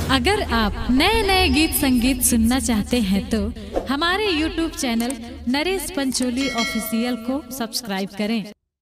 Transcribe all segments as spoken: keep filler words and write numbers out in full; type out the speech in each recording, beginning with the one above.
अगर आप नए नए गीत संगीत सुनना चाहते हैं तो हमारे YouTube channel Naresh Pancholi official को सब्सक्राइब करें।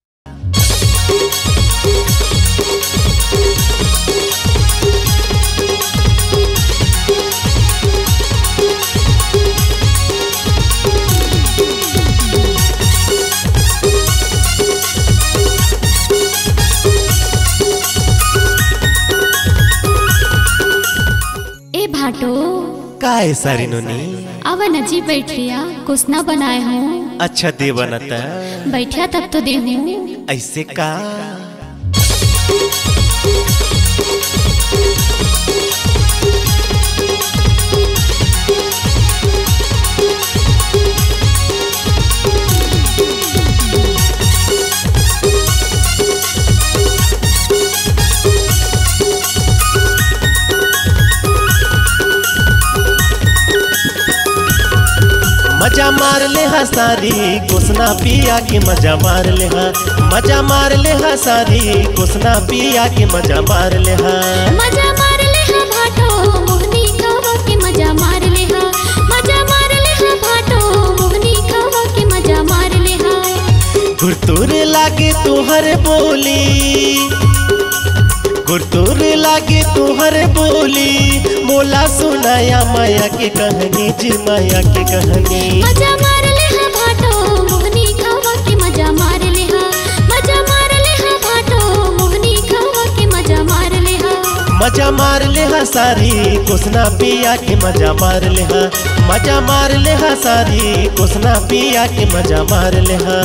काय सारी नोनी अब नजी बैठिया कुछ ना बनाए हूँ। अच्छा दे बनता बैठिया तब तो दे हूँ। ऐसे का मजा मार ले हा सारी कुसना पिया के मजा मार ले हा मजा मार ले हा सारी कुसना पिया के मजा मार ले हा मजा मार ले हा भाटो मोहनी खावा के मजा मार ले हा मजा मार ले हा भाटो मोहनी खावा के मजा मार ले हा गुरतुर लागे तुहर बोली गुरतुर लागे तुहर बोली मोला सुनाया माया के कहानी जी माया के कहानी मजा मार ले हा भाटो मोहनी खावा के मजा मार ले हा मजा मार ले हा भाटो मोहनी खावा के मजा मार ले हा मजा मार ले हा सारी कुसना पिया के मजा मार ले हा मजा मार ले हा सारी कुसना पिया के मजा मार ले हा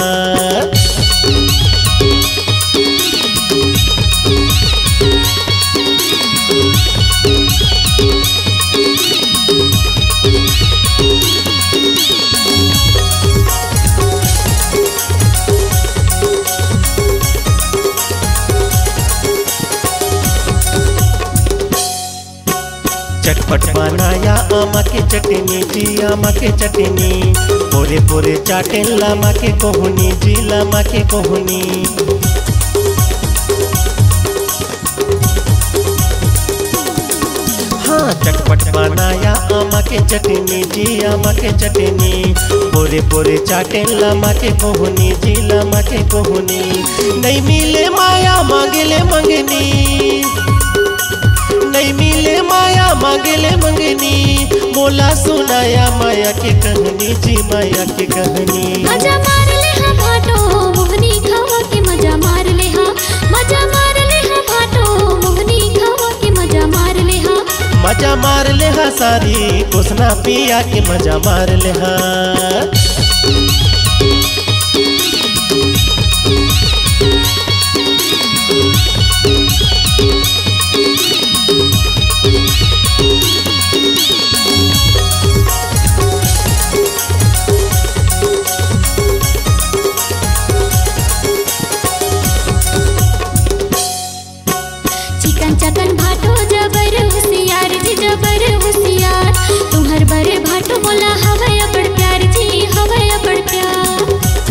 चटपट बनाया आमा के चटनी जी आमा के चटनी पोरे पोरे चाटे लामा के कोहनी जी लामा के कोहनी हाँ चटपट बनाया आमा के चटनी जी आमा के चटनी पोरे पोरे चाटे लामा के कोहनी जी लामा के कोहनी नहीं मिले माया मांगले मंगनी नहीं मिले माया मांगले मंगनी बोला सुनाया माया के कहानी जी माया के कहानी मजा मार ले हा भाटो मोहनी खावा के मजा मार ले हा मजा मार ले हा भाटो मोहनी खावा के मजा मार ले हा मजा मार ले हा सारी कुसना पिया के मजा मार ले हा चकन भाटो जबर होशियार जी जबर होशियार तुम्हार बरे भाटो बोला हवया बड़ प्यार जी हवया बड़ प्यार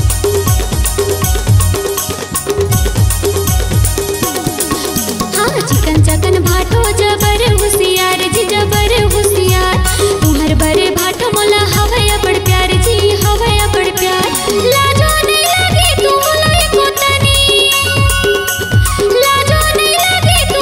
हाँ चिकन चकन भाटो जबर होशियार जी जबर होशियार तुम्हार बरे भाटो बोला हवया बड़ प्यार जी हवया बड़ प्यार लाजो नहीं लगे तू बोला को तनी लाजो नहीं लगे तू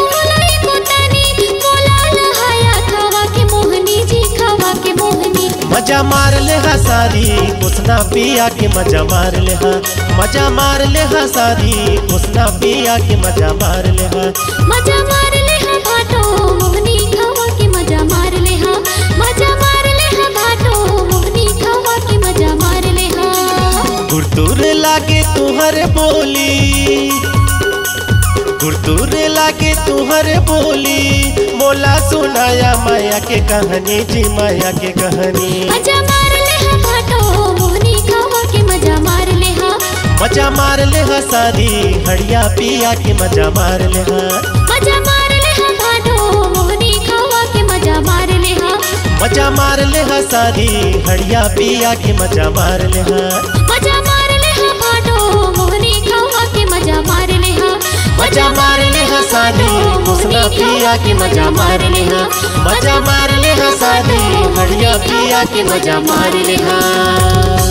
मजा मार ले हा सारी कुसना पिया के मजा मार ले हा मजा मार ले हा सारी कुसना पिया के मजा मार ले हा मजा मार ले हा भाटो मोहनी खावा के मजा मार ले हा मजा मार ले हा भाटो मोहनी खावा के मजा मार ले हा गुरतुर लागे तुहर बोली गुरतुर लागे तुहर बोली मोला सुनाया माया के कहानी जी माया के कहानी मजा मार ले हा भाटो मोहनी खावा के मजा मार ले हा मजा मार ले हा सारी हड़िया पिया के मजा मार ले हा मजा मार ले हा भाटो मोहनी खावा के मजा मार ले हा मजा मार ले हा सारी हड़िया पिया के मजा मार ले हा मजा मार ले हा भाटो मोहनी खावा के मजा मार ले हा मजा मार ले हा सारी घुसना पिया के मजा मार लेहा मजा मार लेहा सारी हड़िया पिया के मजा मार लेहा।